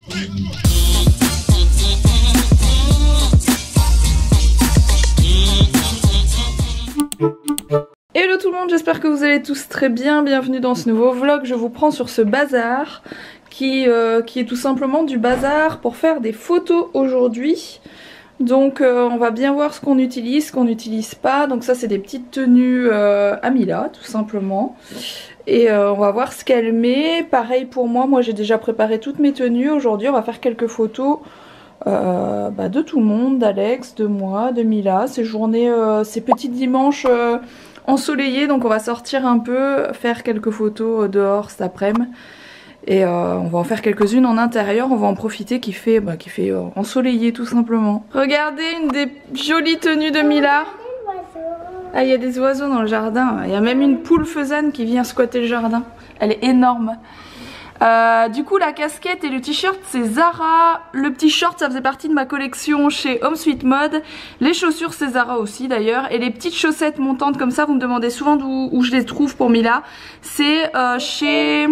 Hello tout le monde, j'espère que vous allez tous très bien. Bienvenue dans ce nouveau vlog. Je vous prends sur ce bazar qui est tout simplement du bazar pour faire des photos aujourd'hui. Donc on va bien voir ce qu'on utilise, ce qu'on n'utilise pas. Donc ça c'est des petites tenues à Mila tout simplement. Et on va voir ce qu'elle met. Pareil pour moi, j'ai déjà préparé toutes mes tenues. Aujourd'hui on va faire quelques photos de tout le monde, d'Alex, de moi, de Mila. Ces journées, ces petits dimanches ensoleillés. Donc on va sortir un peu, faire quelques photos dehors cet après-midi. Et on va en faire quelques-unes en intérieur, on va en profiter qui fait ensoleillé tout simplement. Regardez une des jolies tenues de Mila. Ah, il y a des oiseaux dans le jardin, il y a même une poule faisane qui vient squatter le jardin. Elle est énorme. Du coup la casquette et le t-shirt c'est Zara. Le petit short ça faisait partie de ma collection chez Home Sweet Mode. Les chaussures c'est Zara aussi d'ailleurs. Et les petites chaussettes montantes comme ça, vous me demandez souvent où je les trouve pour Mila. C'est chez...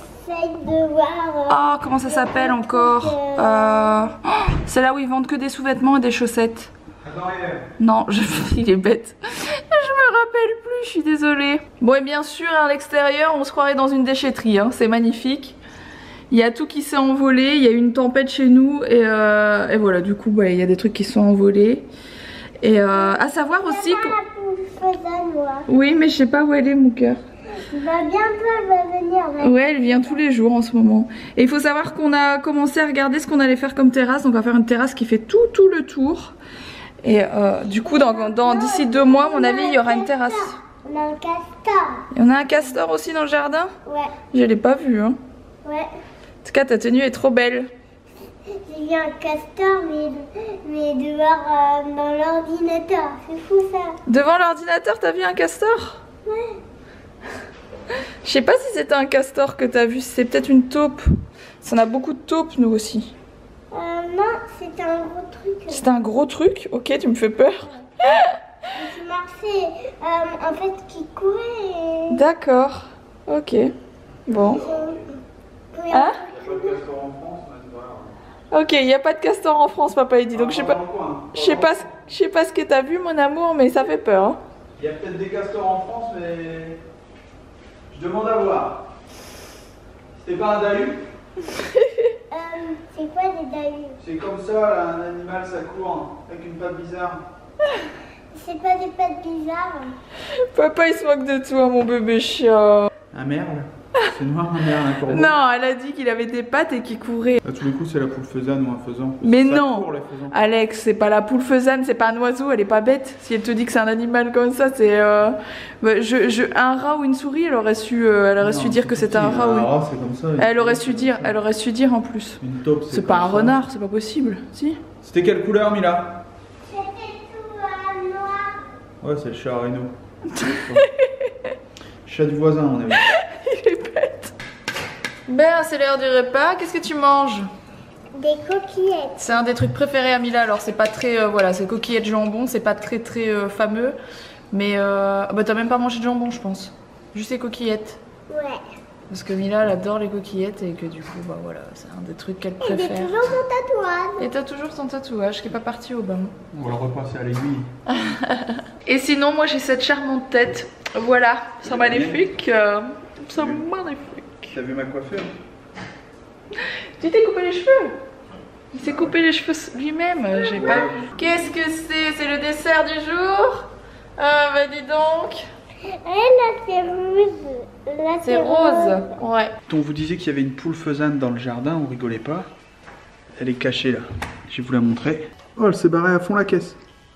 Oh, comment ça s'appelle encore c'est là où ils vendent que des sous-vêtements et des chaussettes. Non, il est bête. Je me rappelle plus, je suis désolée. Bon et bien sûr à l'extérieur on se croirait dans une déchetterie, hein. C'est magnifique. Il y a tout qui s'est envolé, il y a eu une tempête chez nous et voilà, du coup il y a des trucs qui sont envolés. Et à savoir aussi que... Oui mais je sais pas où elle est mon cœur. Bientôt elle va venir. Ouais, elle vient tous les jours en ce moment. Et il faut savoir qu'on a commencé à regarder ce qu'on allait faire comme terrasse. Donc on va faire une terrasse qui fait tout le tour. Et du coup d'ici 2 mois à mon avis il y aura une terrasse. On a un castor. Il y en a un castor aussi dans le jardin? Ouais. Je l'ai pas vu hein. Ouais. En tout cas ta tenue est trop belle. J'ai vu un castor mais dehors dans l'ordinateur. C'est fou ça. Devant l'ordinateur t'as vu un castor? Ouais. Je sais pas si c'était un castor que t'as vu, c'est peut-être une taupe. On a beaucoup de taupes nous aussi. Non, c'était un gros truc. C'était un gros truc? Ok, tu me fais peur. Qui marchait, en fait qui courait. D'accord, ok. Bon. Hein? Ok, il n'y a pas de castor en France, papa il dit. Donc je sais pas ce que t'as vu mon amour, mais ça fait peur. Hein. Il y a peut-être des castors en France, mais je demande à voir. C'était pas un dahu? C'est quoi des dahus? C'est comme ça, là, un animal ça court, avec une patte bizarre. C'est pas des pattes bizarres. Papa il se moque de toi mon bébé chien. Un merle? C'est noir un merle, un corbeau? Non, elle a dit qu'il avait des pattes et qu'il courait. À tous les coups c'est la poule faisane ou un faisan. Mais ça non court, les faisans. Alex, c'est pas la poule faisane, c'est pas un oiseau, elle est pas bête. Si elle te dit que c'est un animal comme ça, c'est... un rat ou une souris, elle aurait su dire que c'était un rat. Un Oui. rat c'est comme ça. Elle aurait su dire en plus. Une taupe C'est pas un renard, c'est pas possible, si. C'était quelle couleur Mila? C'était tout noir. Ouais c'est le chat à Reno. Chat du voisin on a vu. Il est bête. Ben c'est l'heure du repas, qu'est-ce que tu manges? Des coquillettes. C'est un des trucs préférés à Mila, alors c'est pas très... voilà, c'est coquillettes jambon, c'est pas très fameux. Mais t'as même pas mangé de jambon je pense. Juste les coquillettes. Ouais. Parce que Mila elle adore les coquillettes et que du coup voilà, c'est un des trucs qu'elle Et j'ai préfère. toujours mon tatouage. Et t'as toujours ton tatouage qui est pas parti au bain. On va le repasser à l'aiguille. Et sinon moi j'ai cette charmante tête. Voilà, c'est magnifique. C'est magnifique. T'as vu ma coiffure? Tu t'es coupé les cheveux? Il s'est coupé les cheveux lui-même, j'ai pas vu. Qu'est-ce que c'est? C'est le dessert du jour? Ah bah dis donc. Là c'est rouge. Là C'est rose. Ouais. On vous disait qu'il y avait une poule faisane dans le jardin, on rigolait pas. Elle est cachée là, je vais vous la montrer. Oh elle s'est barrée à fond la caisse.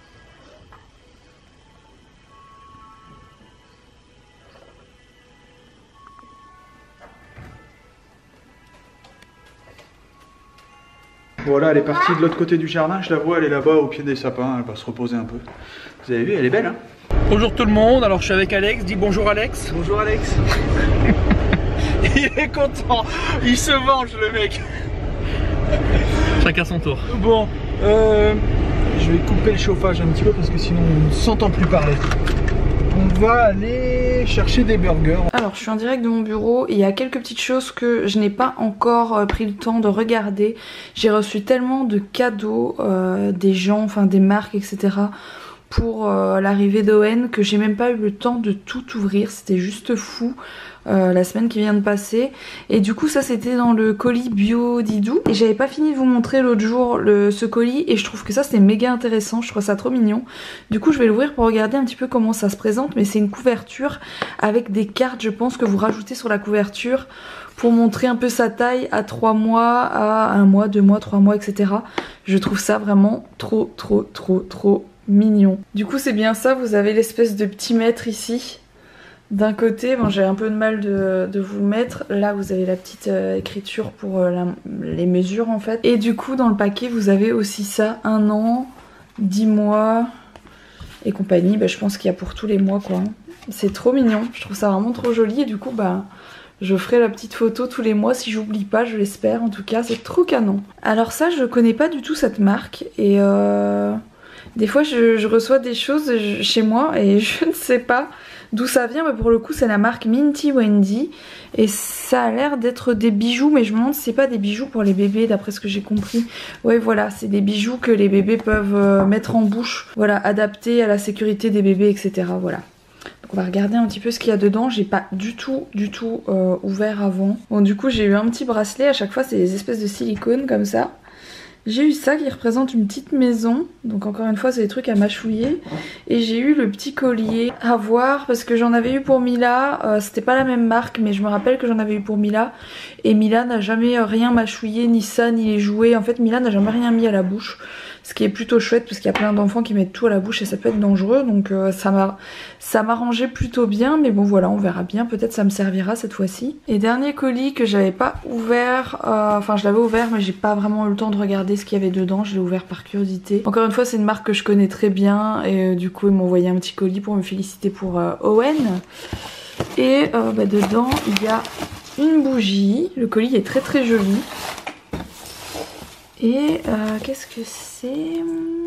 Voilà, elle est partie de l'autre côté du jardin, je la vois, elle est là-bas au pied des sapins, elle va se reposer un peu. Vous avez vu, elle est belle hein? Bonjour tout le monde, alors je suis avec Alex, dis bonjour Alex. Bonjour Alex. Il est content, il se venge le mec. Chacun son tour. Bon, je vais couper le chauffage un petit peu parce que sinon on ne s'entend plus parler. Donc va aller chercher des burgers. Alors je suis en direct de mon bureau et il y a quelques petites choses que je n'ai pas encore pris le temps de regarder. J'ai reçu tellement de cadeaux des gens, enfin des marques etc. pour l'arrivée d'Owen que j'ai même pas eu le temps de tout ouvrir. C'était juste fou la semaine qui vient de passer. Et du coup ça c'était dans le colis bio Didou. Et j'avais pas fini de vous montrer l'autre jour ce colis et je trouve que ça c'est méga intéressant. Je trouve ça trop mignon. Du coup je vais l'ouvrir pour regarder un petit peu comment ça se présente. Mais c'est une couverture avec des cartes je pense que vous rajoutez sur la couverture pour montrer un peu sa taille à 3 mois, à 1 mois, 2 mois, 3 mois etc. Je trouve ça vraiment trop mignon. Du coup c'est bien ça, vous avez l'espèce de petit mètre ici. D'un côté, bon, j'ai un peu de mal de vous le mettre. Là vous avez la petite écriture pour les mesures en fait. Et du coup dans le paquet vous avez aussi ça, 1 an, 10 mois et compagnie. Bah, je pense qu'il y a pour tous les mois quoi. C'est trop mignon, je trouve ça vraiment trop joli. Et du coup bah je ferai la petite photo tous les mois si j'oublie pas, je l'espère. En tout cas c'est trop canon. Alors ça je connais pas du tout cette marque. Et des fois je reçois des choses chez moi et je ne sais pas d'où ça vient, mais pour le coup c'est la marque Minty Wendy et ça a l'air d'être des bijoux, mais je me demande si c'est pas des bijoux pour les bébés d'après ce que j'ai compris. Ouais voilà, c'est des bijoux que les bébés peuvent mettre en bouche, voilà, adaptés à la sécurité des bébés etc. Voilà. Donc on va regarder un petit peu ce qu'il y a dedans. J'ai pas du tout ouvert avant. Bon du coup j'ai eu un petit bracelet, à chaque fois c'est des espèces de silicone comme ça. J'ai eu ça qui représente une petite maison, donc encore une fois c'est des trucs à mâchouiller. Et j'ai eu le petit collier à voir parce que j'en avais eu pour Mila, c'était pas la même marque mais je me rappelle que j'en avais eu pour Mila. Et Mila n'a jamais rien mâchouillé, ni ça, ni les jouets. En fait Mila n'a jamais rien mis à la bouche. Ce qui est plutôt chouette parce qu'il y a plein d'enfants qui mettent tout à la bouche et ça peut être dangereux. Donc ça m'arrangeait plutôt bien. Mais bon voilà, on verra bien. Peut-être ça me servira cette fois-ci. Et dernier colis que j'avais pas ouvert. Enfin je l'avais ouvert mais j'ai pas vraiment eu le temps de regarder ce qu'il y avait dedans. Je l'ai ouvert par curiosité. Encore une fois c'est une marque que je connais très bien. Et du coup ils m'ont envoyé un petit colis pour me féliciter pour Owen. Et bah, dedans il y a une bougie. Le colis est très joli. Et qu'est-ce que c'est?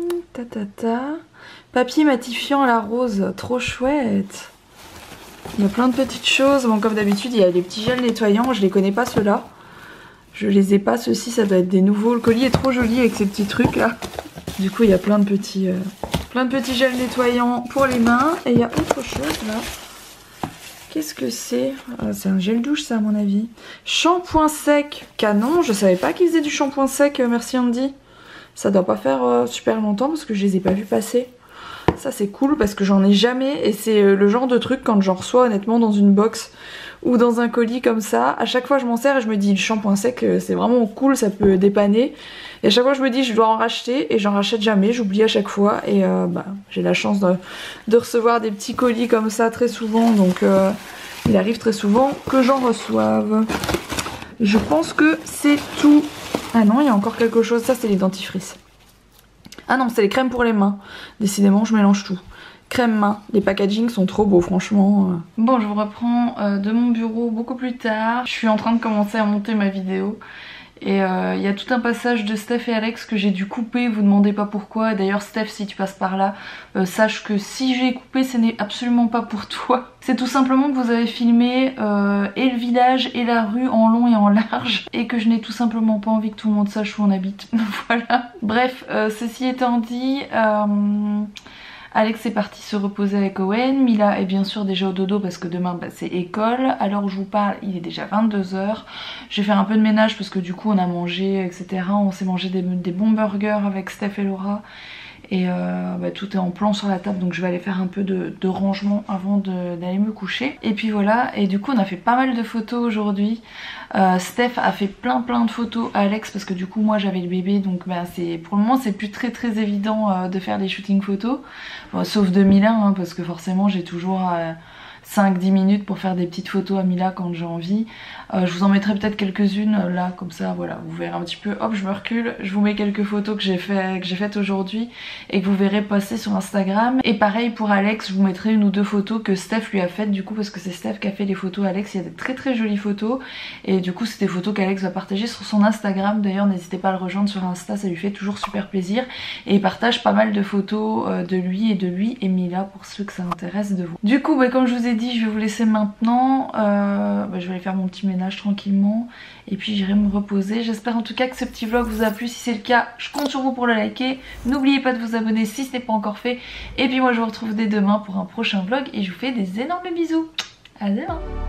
Papier matifiant à la rose, trop chouette. Il y a plein de petites choses. Bon comme d'habitude il y a des petits gels nettoyants, je les connais pas ceux-là. Je les ai pas, ceux-ci ça doit être des nouveaux. Le colis est trop joli avec ces petits trucs là. Du coup il y a plein de petits gels nettoyants pour les mains. Et il y a autre chose là. Qu'est-ce que c'est? C'est un gel douche ça à mon avis. Shampoing sec, canon. Je savais pas qu'ils faisaient du shampoing sec, merci Andy. Ça doit pas faire super longtemps parce que je les ai pas vus passer. Ça c'est cool parce que j'en ai jamais. Et c'est le genre de truc quand j'en reçois honnêtement dans une box ou dans un colis comme ça. À chaque fois je m'en sers et je me dis le shampoing sec c'est vraiment cool, ça peut dépanner. Et à chaque fois je me dis je dois en racheter et j'en rachète jamais, j'oublie à chaque fois. Et bah, j'ai la chance de recevoir des petits colis comme ça très souvent. Donc il arrive très souvent que j'en reçoive. Je pense que c'est tout. Ah non il y a encore quelque chose, ça c'est les dentifrices. Ah non c'est les crèmes pour les mains. Décidément je mélange tout. Crème main, les packagings sont trop beaux franchement. Bon je vous reprends de mon bureau beaucoup plus tard. Je suis en train de commencer à monter ma vidéo. Et il y a tout un passage de Steph et Alex que j'ai dû couper, vous demandez pas pourquoi. D'ailleurs Steph si tu passes par là, sache que si j'ai coupé ce n'est absolument pas pour toi. C'est tout simplement que vous avez filmé et le village et la rue en long et en large. Et que je n'ai tout simplement pas envie que tout le monde sache où on habite. Voilà. Bref, ceci étant dit... Alex est parti se reposer avec Owen, Mila est bien sûr déjà au dodo parce que demain bah, c'est école. À l'heure où je vous parle il est déjà 22 h. Je vais faire un peu de ménage parce que du coup on a mangé etc. On s'est mangé des bons burgers avec Steph et Laura. Et bah, tout est en plan sur la table donc je vais aller faire un peu de rangement avant d'aller me coucher. Et puis voilà, et du coup on a fait pas mal de photos aujourd'hui. Steph a fait plein de photos à Alex parce que du coup moi j'avais le bébé donc bah, pour le moment c'est plus très évident de faire des shootings photos. Bon, sauf 2001 hein, parce que forcément j'ai toujours 5-10 minutes pour faire des petites photos à Mila quand j'ai envie. Je vous en mettrai peut-être quelques-unes là, comme ça, voilà, vous verrez un petit peu. Hop, je me recule, je vous mets quelques photos que j'ai faites aujourd'hui et que vous verrez passer sur Instagram. Et pareil pour Alex, je vous mettrai une ou deux photos que Steph lui a faites du coup, parce que c'est Steph qui a fait les photos. Alex, il y a des très jolies photos et du coup c'est des photos qu'Alex va partager sur son Instagram. D'ailleurs n'hésitez pas à le rejoindre sur Insta, ça lui fait toujours super plaisir et il partage pas mal de photos de lui et Mila pour ceux que ça intéresse de vous. Du coup comme je vous ai dit, je vais vous laisser maintenant, je vais aller faire mon petit ménage tranquillement et puis j'irai me reposer. J'espère en tout cas que ce petit vlog vous a plu. Si c'est le cas, je compte sur vous pour le liker. N'oubliez pas de vous abonner si ce n'est pas encore fait et puis moi je vous retrouve dès demain pour un prochain vlog et je vous fais des énormes bisous. À demain.